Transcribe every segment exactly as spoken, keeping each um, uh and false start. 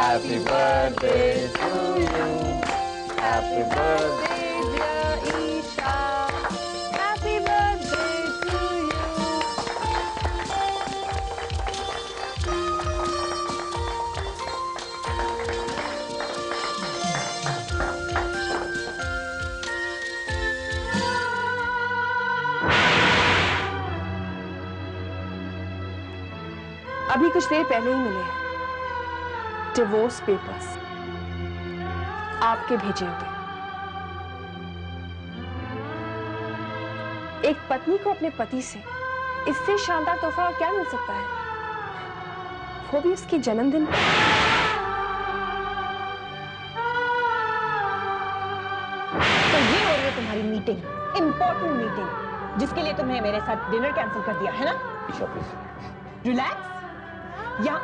Happy birthday to you. Happy birthday dear Isha. Happy birthday to you. अभी कुछ देर पहले ही मिले हैं डिवोर्स पेपर्स, आपके भेजे हुए। एक पत्नी को अपने पति से इससे शानदार तोहफा और क्या मिल सकता है, वो भी उसकी जन्मदिन पर। तो ये हो रही है तुम्हारी मीटिंग, इंपॉर्टेंट मीटिंग, जिसके लिए तुमने मेरे साथ डिनर कैंसिल कर दिया है ना? रिलैक्स। यहाँ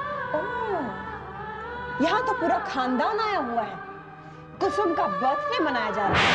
यहाँ तो पूरा खानदान आया हुआ है। कुसुम का बर्थडे मनाया जा रहा है।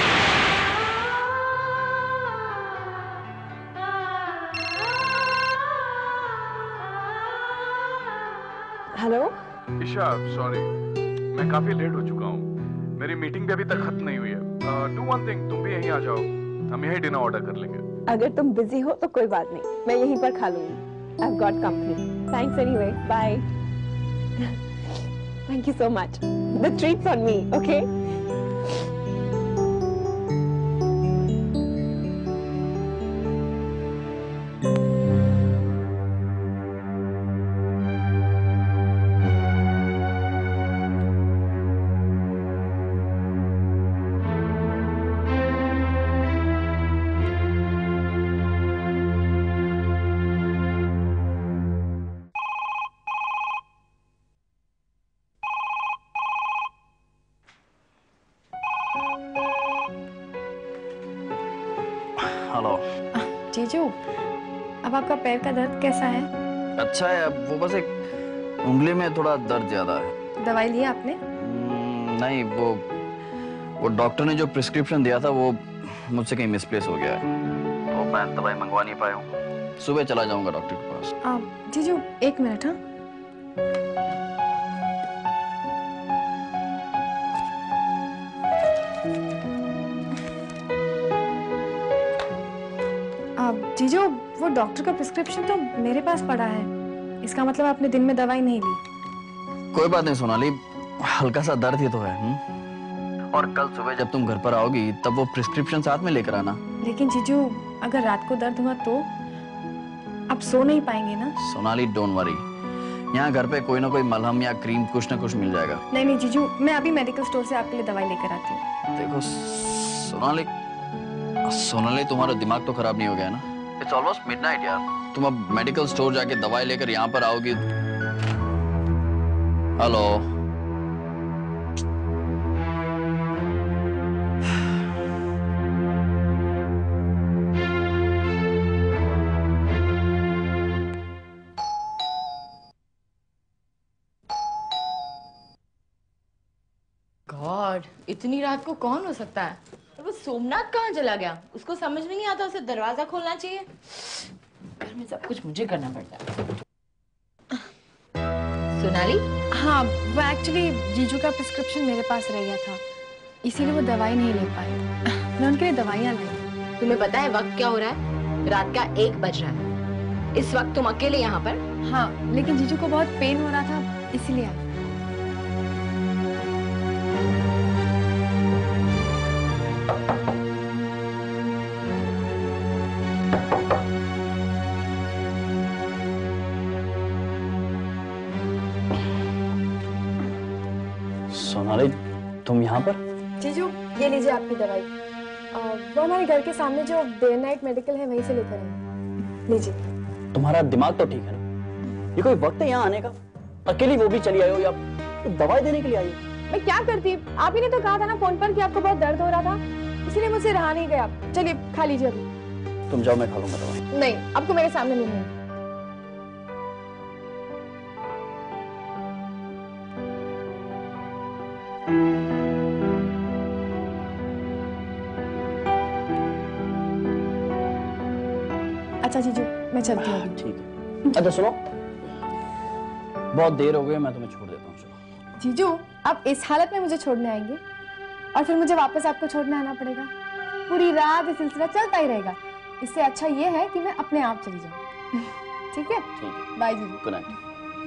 हेलो ईशा, सॉरी मैं काफी लेट हो चुका हूँ। मेरी मीटिंग भी अभी तक खत्म नहीं हुई है। डू वन थिंग, तुम भी यहीं आ जाओ, हम यहीं डिनर ऑर्डर कर लेंगे। अगर तुम बिजी हो तो कोई बात नहीं, मैं यहीं पर खा लूंगी। I've got company. Thanks anyway. Bye. Thank you so much. The treat's on me, okay? Hello जीजू, अब आपका पैर का दर्द कैसा है? अच्छा है, अब वो बस एक उंगली में थोड़ा दर्द ज्यादा है। दवाई लिया आपने? नहीं, वो वो डॉक्टर ने जो प्रिस्क्रिप्शन दिया था वो मुझसे कहीं मिसप्लेस हो गया है, तो मैं दवाई मंगवा नहीं पाया हूँ। सुबह चला जाऊंगा डॉक्टर के पास। आ, जीजू एक मिनट। हाँ जीजू, वो डॉक्टर का प्रिस्क्रिप्शन तो मेरे पास पड़ा है। इसका मतलब आपने दिन में दवाई नहीं ली? कोई बात नहीं सोनाली, हल्का सा दर्द ही तो है। हुँ? और कल सुबह जब तुम घर पर आओगी तब वो प्रिस्क्रिप्शन साथ में लेकर आना। लेकिन जीजू, अगर रात को दर्द हुआ तो आप सो नहीं पाएंगे ना? सोनाली डोंट वरी, यहाँ घर पे कोई ना कोई मलहम या क्रीम कुछ ना कुछ मिल जाएगा। नहीं नहीं जीजू, मैं अभी मेडिकल स्टोर से आपके लिए दवाई लेकर आती हूँ। देखो सोनाली, सोनाली तुम्हारा दिमाग तो खराब नहीं हो गया ना? इट्स ऑलमोस्ट मिडनाइट यार, तुम अब मेडिकल स्टोर जाके दवाई लेकर यहाँ पर आओगी। हेलो, गॉड, इतनी रात को कौन हो सकता है? वो सोमनाथ कहाँ चला गया? उसको समझ में नहीं आता, उसे दरवाजा खोलना चाहिए। घर में सब कुछ मुझे करना पड़ता है। सोनाली? हाँ, वो एक्चुअली जीजू का प्रिस्क्रिप्शन मेरे पास रह गया था, इसीलिए वो दवाई नहीं ले पाए। मैं उनके लिए दवाइयाँ लाई। तुम्हें पता है वक्त क्या हो रहा है? रात का एक बज रहा है। इस वक्त तुम अकेले यहाँ पर? हाँ, लेकिन जीजू को बहुत पेन हो रहा था, इसीलिए आई। सोनाली तुम यहाँ पर? जीजू, ये लीजिए आपकी दवाई। आ, वो हमारे घर के सामने जो डे नाइट मेडिकल है वहीं से लेकर आए। लीजिए। तुम्हारा दिमाग तो ठीक है ना? ये कोई वक्त है यहाँ आने का? अकेली वो भी चली आई हो या दवाई देने के लिए आई हो? मैं क्या करती, आप ही ने तो कहा था ना फोन पर कि आपको बहुत दर्द हो रहा था, इसलिए मुझसे रहा नहीं गया। चलिए खा लीजिए अभी। तुम जाओ, मैं खा लूंगा दवाई। नहीं, आपको मेरे सामने नहीं है। अच्छा जीजू, मैं चलती हूँ। ठीक है। अच्छा सुनो, बहुत देर हो गई, मैं तुम्हें छोड़ देता हूँ। चलो जीजू, आप इस हालत में मुझे छोड़ने आएंगे और फिर मुझे वापस आपको छोड़ने आना पड़ेगा। पूरी रात ये सिलसिला चलता ही रहेगा। इससे अच्छा ये है कि मैं अपने आप चली जाऊँ। ठीक है? ठीक है। बाय जीजू। Good night.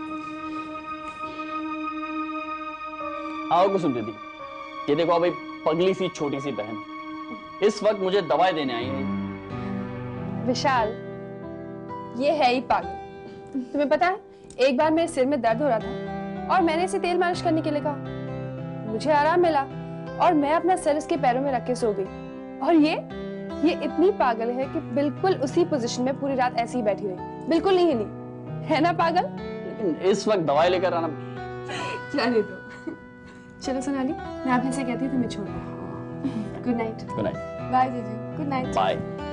आओ कुसुम दीदी, ये देखो अभी पगली सी छोटी सी बहन इस वक्त मुझे दवाई देने आई है। विशाल, ये है ही पागल। तुम्हें पता है, एक बार मेरे सिर में दर्द हो रहा था और मैंने इसे तेल मालिश करने के लिए कहा। मुझे आराम मिला और मैं अपना सर इसके पैरों में रख के सो गई। और ये ये इतनी पागल है कि बिल्कुल उसी पोजीशन में पूरी रात ऐसे ही बैठी रही, बिल्कुल नहीं हिली। है ना पागल? लेकिन इस वक्त दवाई लेकर आना। चले दो। चलो सोनाली, मैं आप ऐसे कहती हूँ तो मैं छोड़ दूँ। Good night. Good night. Bye जीजू। Good night. Bye.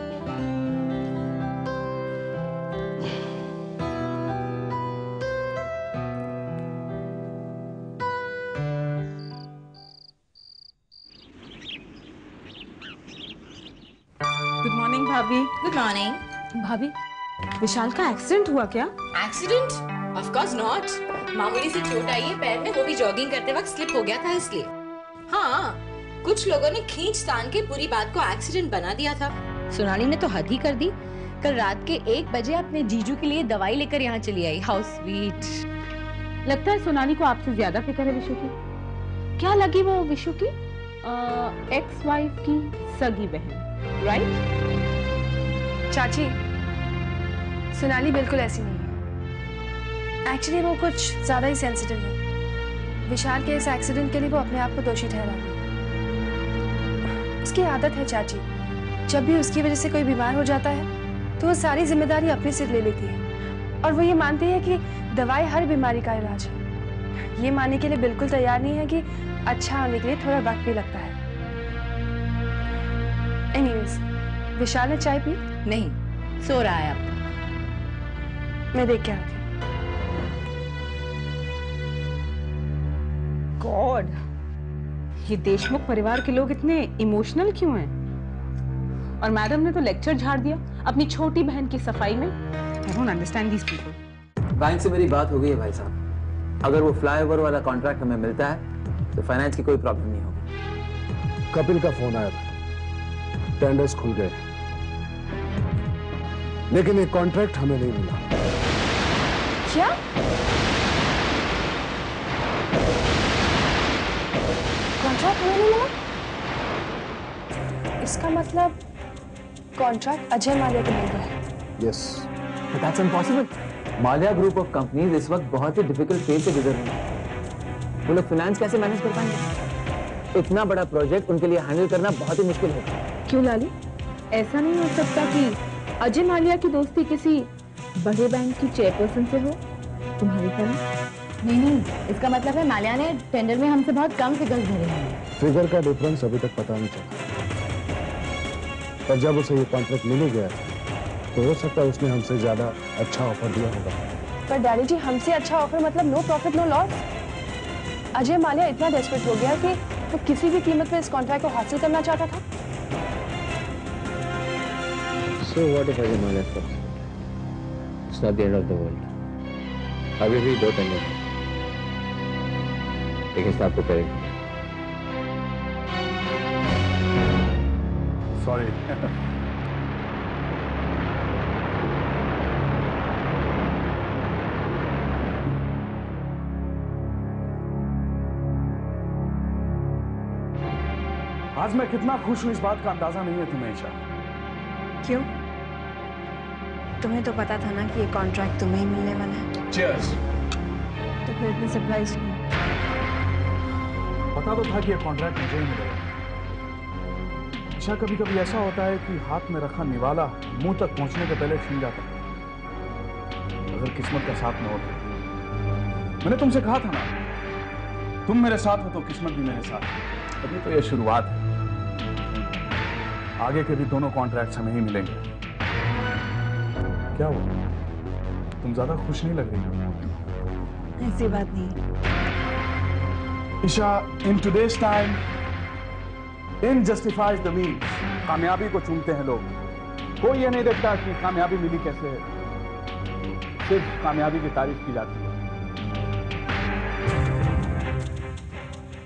Good morning भाभी। Good morning. भाभी, विशाल का एक्सीडेंट हुआ क्या? एक्सीडेंट? Of course not. मामूली सी चोट आई है पैर में, वो भी जॉगिंग करते वक्त स्लिप हो गया था इसलिए। हाँ, कुछ लोगों ने खींच तान के पूरी बात को एक्सीडेंट बना दिया था। सोनाली ने तो हद ही कर दी। कल रात के एक बजे अपने जीजू के लिए दवाई लेकर यहाँ चली आई। How sweet. लगता है सोनाली को आपसे ज्यादा फिक्र है विशु की। क्या लगी वो विशु की एक्स वाइफ की सगी बहन, राइट? चाची, सोनाली बिल्कुल ऐसी नहीं है। एक्चुअली वो कुछ ज्यादा ही सेंसिटिव है। विशाल के इस एक्सीडेंट के लिए वो अपने आप को दोषी ठहरा रही है। उसकी आदत है चाची, जब भी उसकी वजह से कोई बीमार हो जाता है तो वो सारी जिम्मेदारी अपने सिर ले लेती है और वो ये मानती है कि दवाई हर बीमारी का इलाज है। ये मानने के लिए बिल्कुल तैयार नहीं है कि अच्छा होने के लिए थोड़ा वक्त भी लगता है। एनीवेज, विशाल ने चाय पी? नहीं, सो रहा है अब। मैं देख के आती हूँ। गॉड, ये देशमुख परिवार के लोग इतने इमोशनल क्यों हैं? और मैडम ने तो लेक्चर झाड़ दिया अपनी छोटी बहन की सफाई में। I don't understand these people. Bank से मेरी बात हो गई है भाई साहब। अगर वो फ्लाईओवर वाला कॉन्ट्रैक्ट हमें मिलता है तो फाइनेंस की कोई प्रॉब्लम नहीं होगी। कपिल का फोन आया था, टेंडर्स खुल गए, लेकिन एक कॉन्ट्रैक्ट हमें नहीं मिला। क्या? कॉन्ट्रैक्ट हमें नहीं मिला? इसका मतलब कॉन्ट्रैक्ट अजय माल्या को मिल गया है। Yes, But that's impossible. Mallya group of companies इस वक्त बहुत ही डिफिकल्ट फेज से गुजर रही हैं। वो लोग फाइनेंस कैसे मैनेज कर पाएंगे? इतना बड़ा प्रोजेक्ट उनके लिए हैंडल करना बहुत ही मुश्किल होगा। क्यों लाली, ऐसा नहीं हो सकता कि अजय माल्या की दोस्ती किसी बड़े बैंक की चेयरपर्सन से हो तुम्हारी तरह? नहीं नहीं, इसका मतलब है माल्या ने टेंडर में हमसे बहुत कम फिगर्स भरे हैं। फिगर का डिफरेंस अभी तक पता नहीं चला, पर जब उसे ये कॉन्ट्रैक्ट मिल गया तो हो सकता है उसने हमसे ज्यादा अच्छा ऑफर दिया होगा। पर डैडी जी, हमसे अच्छा ऑफर मतलब no profit no loss. Ajay Mallya इतना डेस्परेट हो गया कि वो किसी भी कीमत पे इस कॉन्ट्रैक्ट को हासिल करना चाहता था। So what if Ajay Malia falls? It's not the end of the world. अभी भी दो टेंडर हैं, लेकिन हिसाब को करेंगे। सॉरी। आज मैं कितना खुश हूं इस बात का अंदाजा नहीं है तुम्हें ईशा। क्यों? तुम्हें तो पता था ना कि ये कॉन्ट्रैक्ट तुम्हें ही मिलने वाला है। चीयर्स। तो फिर इतने सरप्राइज नहीं। पता तो था कि ये कॉन्ट्रैक्ट मुझे ही मिलेगा। ईशा, कभी कभी ऐसा होता है कि हाथ में रखा निवाला मुंह तक पहुंचने के पहले छिन जाता है। अगर किस्मत का साथ न हो तो। मैंने तुमसे कहा था ना, तुम मेरे साथ हो तो किस्मत भी मेरे साथ है। अभी तो ये शुरुआत है, आगे के भी दोनों कॉन्ट्रैक्ट्स हमें ही मिलेंगे। क्या हुआ, तुम ज्यादा खुश नहीं लग रही हो? ऐसी बात नहीं। Isha, in today's time end justifies the means. कामयाबी को चूमते हैं लोग, कोई ये नहीं देखता कि कामयाबी मिली कैसे है, सिर्फ कामयाबी की तारीफ की जाती है।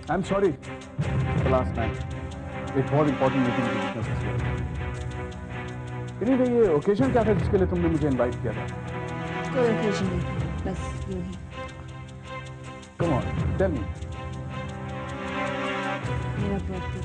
I'm sorry. The last time, एक बहुत important meeting थी जिसमें फंस गया। Anyway, ये occasion क्या था जिसके लिए तुमने मुझे invite किया था? कोई occasion नहीं, बस यूं ही। Come on, tell me. मेरा birthday था।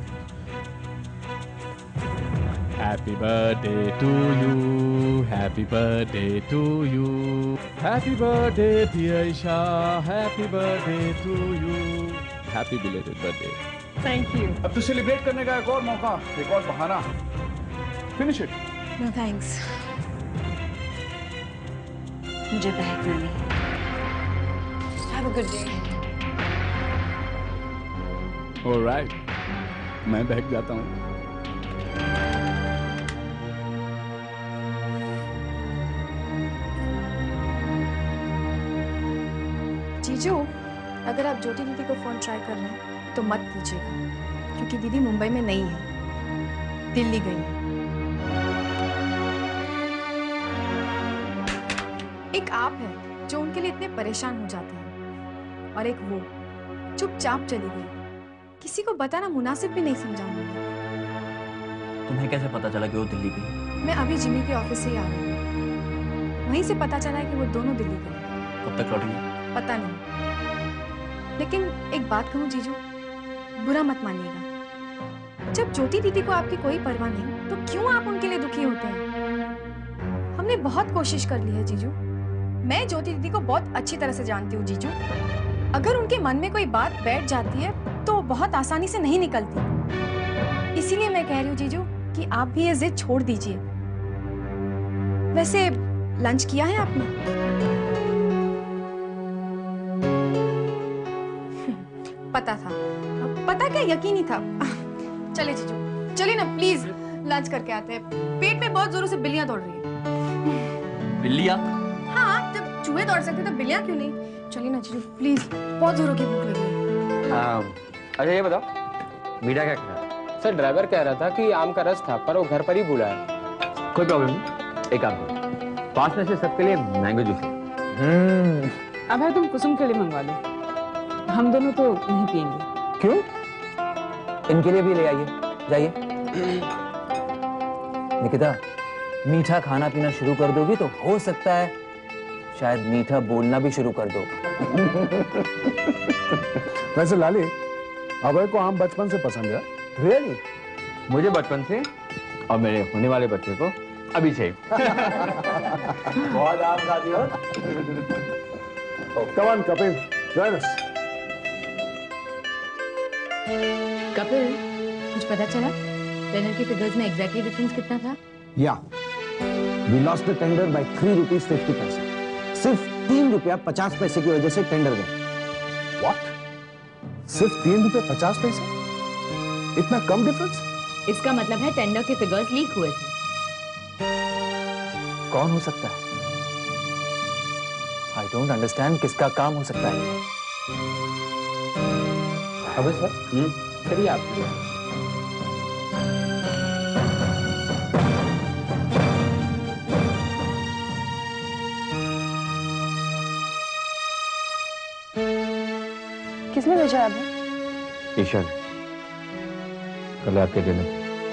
Happy birthday to you. Happy birthday to you. Happy birthday, dear Isha. Happy birthday to you. Happy belated birthday. Thank you. अब तो celebrate करने का एक और मौका, एक और बहाना. Finish it. No thanks. मुझे बहकना नहीं। Have a good day. All right. मैं बहक जाता हूँ. जीजू, अगर आप ज्योति दीदी को फोन ट्राई कर रहे हैं तो मत कीजिएगा, क्योंकि दीदी मुंबई में नहीं है, दिल्ली गई है। एक आप है जो उनके लिए इतने परेशान हो जाते हैं, और एक वो चुपचाप चली गई, किसी को बताना मुनासिब भी नहीं समझा उन्होंने। तुम्हें कैसे पता चला कि वो दिल्ली गई? मैं अभी जिमी के ऑफिस से ही आ रही हूँ, वहीं से पता चला है कि वो दोनों दिल्ली गए। कब तक लौटेंगे? पता नहीं, लेकिन एक बात कहूँ जीजू, बुरा मत मानिएगा, जब ज्योति दीदी को आपकी कोई परवाह नहीं तो क्यों आप उनके लिए दुखी होते हैं? हमने बहुत कोशिश कर ली है जीजू, मैं ज्योति दीदी को बहुत अच्छी तरह से जानती हूँ जीजू, अगर उनके मन में कोई बात बैठ जाती है तो बहुत आसानी से नहीं निकलती, इसीलिए मैं कह रही हूँ जीजू कि आप भी ये जिद छोड़ दीजिए। वैसे लंच किया है आपने? पता था, पता क्या यकीन ही था। चले जीजू, चलिए ना प्लीज, लंच करके आते हैं, पेट में बहुत जोरों से बिल्लियां दौड़ रही हैं। बिल्लियां? हाँ, जब चूहे दौड़ सकते तो बिल्लियां क्यों नहीं? चलिए ना जीजू प्लीज, बहुत जोरों की भूख लगी है। अच्छा ये बताओ, मीरा क्या कह रहा है? सर ड्राइवर कह रहा था कि आम का रस था पर वो घर पर ही भूला है। कोई प्रॉब्लम नहीं, एक काम करो, पास में से सबके लिए मैंगो जूस लो। हम्म। अभय तुम कुसुम के लिए मंगवा लो, हम दोनों तो नहीं पियेंगे। क्यों? इनके लिए भी ले आइए, जाइए। निकिता, मीठा खाना पीना शुरू कर दोगी तो हो सकता है शायद मीठा बोलना भी शुरू कर दो। वैसे लाली, अभय को आम बचपन से पसंद है। रियली? मुझे बचपन से और मेरे होने वाले बच्चे को अभी से। बहुत आम खा दिया। Come on, Kapoor, join us. Kapil, कुछ पता चला? टेंडर के फिगर्स में एग्जैक्टली डिफरेंस कितना था? Yeah, we lost the tender by three rupees fifty पैसे। सिर्फ तीन रुपया पचास पैसे की वजह से टेंडर गए। What? सिर्फ तीन रुपये पचास पैसे? इतना कम डिफरेंस? इसका मतलब है टेंडर के फिगर्स लीक हुए थे। कौन हो सकता है? I don't understand किसका काम हो सकता है? अब सर, चलिए आप किसने भेजा है? ईशा ने कल आपके जन्म।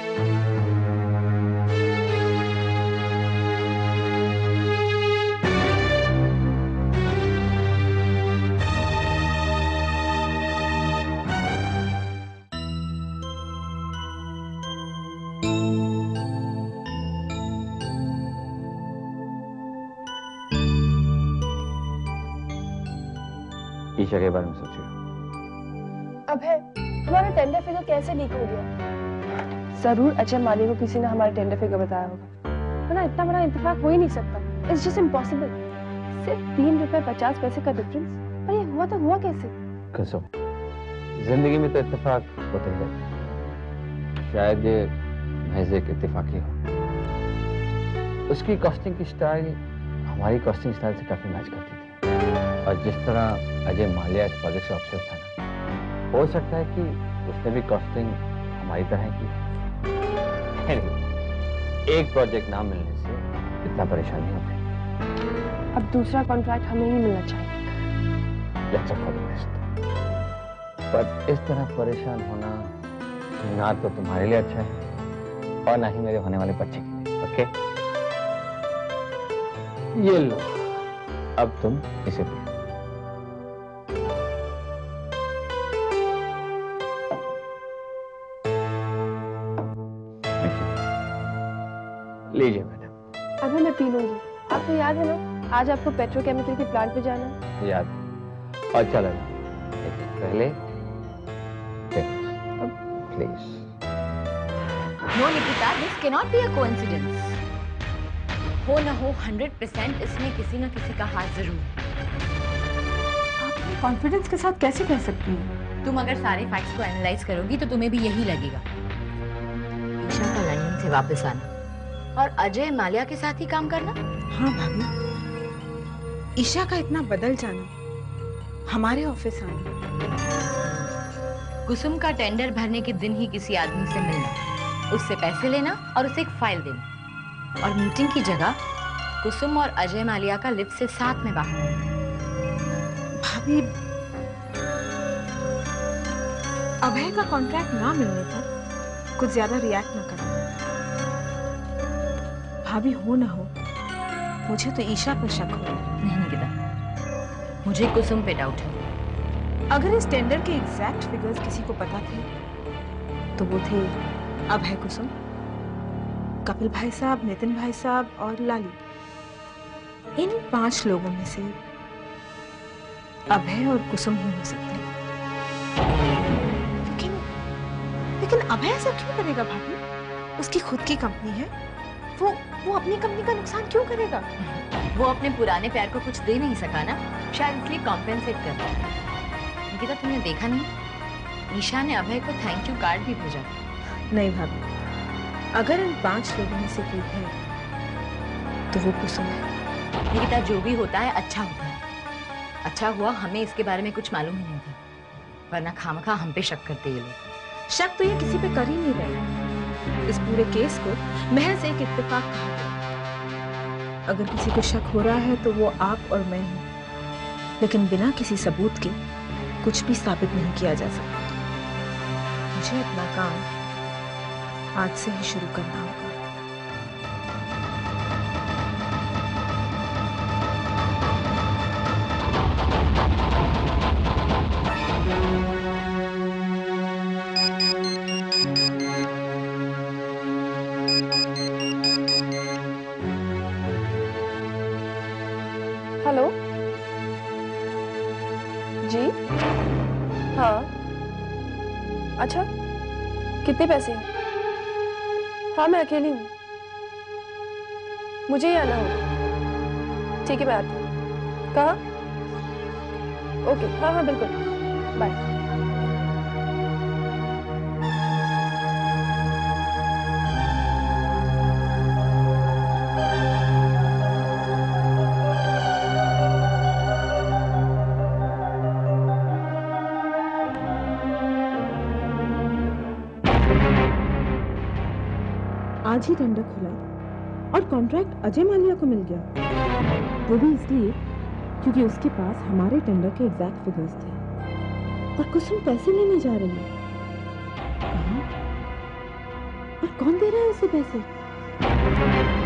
ईशा के बारे में सोचिए। अभय, हमारा टेंडर फिगर कैसे लीक हो गया? जरूर अजय माली को किसी ने हमारा टेंडर फिगर बताया होगा, वरना इतना बड़ा इत्तेफाक हो ही नहीं सकता। It's just impossible. सिर्फ तीन रुपए पचास पैसे का डिफरेंस, पर ये हुआ तो हुआ कैसे? कुसुम, जिंदगी में तो इत्तेफाक होते हैं, शायद ये महज एक इत्तेफाक ही हो। उसकी कॉस्टिंग की स्टाइल हमारी कॉस्टिंग स्टाइल से काफी मैच करती थी, और जिस तरह अजय माल्या इस प्रोजेक्ट से ऑब्सेस्ड था ना, हो सकता है कि उसने भी कॉस्टिंग हमारी तरह की। एक प्रोजेक्ट ना मिलने से इतना परेशान नहीं होते। अब दूसरा कॉन्ट्रैक्ट हमें ही मिलना चाहिए। Let's hope for the best. पर इस तरह परेशान होना ना तो तुम्हारे लिए अच्छा है और ना ही मेरे होने वाले बच्चे के लिए। ओके, ये लो, अब तुम इसे पियो। लीजिए मैडम। अभी मैं पी लूंगी। आपको याद है ना, आज आपको पेट्रोकेमिकल के प्लांट पे जाना है? याद। और चलो पहले please. No Nikita, this cannot be a coincidence. हो ना हो हंड्रेड परसेंट इसमें किसी ना किसी का हाथ जरूर है। आप कॉन्फिडेंस के साथ कैसे कह सकती हैं? तुम अगर सारे फैक्ट्स को एनालाइज करोगी तो तुम्हें भी यही लगेगा। ईशा का लंदन से वापस आना और अजय माल्या के साथ ही काम करना। हाँ भाभी, ईशा का इतना बदल जाना, हमारे ऑफिस आना, कुसुम का टेंडर भरने के दिन ही किसी आदमी से मिलना, उससे पैसे लेना और उसे एक फाइल देना, और मीटिंग की जगह कुसुम और अजय माल्या का लिफ्ट से साथ में बाहर आना। भाभी, अभय का कॉन्ट्रैक्ट ना मिलने पर कुछ ज्यादा रिएक्ट ना करना। भाभी, हो ना हो मुझे तो ईशा पर शक हो। नहीं निकिता, मुझे कुसुम पे डाउट है। अगर इस टेंडर के एग्जैक्ट फिगर्स किसी को पता थे तो वो थे अभय, कुसुम, कपिल भाई साहब, नितिन भाई साहब और लाली। इन पांच लोगों में से अभय और कुसुम ही हो सकते हैं। लेकिन लेकिन अभय ऐसा क्यों करेगा भाभी? उसकी खुद की कंपनी है, वो वो अपनी कंपनी का नुकसान क्यों करेगा? वो अपने पुराने प्यार को कुछ दे नहीं सका ना, शायद इसलिए कॉम्पेंसेट कर रहा है। निकिता, तुमने देखा नहीं, ईशा ने अभय को थैंक यू कार्ड भी भेजा। नहीं भाभी, अगर इन पांच लोगों में से कोई है तो वो कुसुम है। निकिता, जो भी होता है अच्छा होता है। अच्छा हुआ हमें इसके बारे में कुछ मालूम ही नहीं था, वरना खामखा हम पे शक करते ये लोग। शक तो ये किसी पे कर ही नहीं रहे। इस पूरे केस को महज एक इत्तेफाक कहा गया। अगर किसी को शक हो रहा है तो वो आप और मैं हूं, लेकिन बिना किसी सबूत के कुछ भी साबित नहीं किया जा सकता। मुझे अपना काम आज से ही शुरू करना होगा। हेलो जी, हाँ, अच्छा, कितने पैसे हैं? हाँ, मैं अकेली हूँ, मुझे ही आना होगा। ठीक है, मैं आती हूँ। कहाँ? ओके, हाँ हाँ बिल्कुल, बाय। आज ही टेंडर खुला और कॉन्ट्रैक्ट अजय माल्या को मिल गया, वो भी इसलिए क्योंकि उसके पास हमारे टेंडर के एग्जैक्ट फिगर्स थे। और कुसुम पैसे लेने जा रही है। कहाँ? और कौन दे रहा है उसे पैसे?